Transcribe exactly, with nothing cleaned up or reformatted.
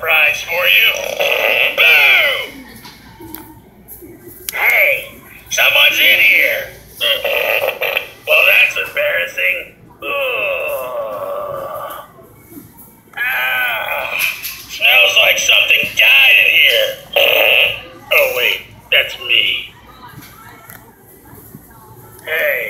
surprise for you. Boo! Hey, someone's in here. Well, that's embarrassing. Ugh. Ah, smells like something died in here. Oh, wait, that's me. Hey.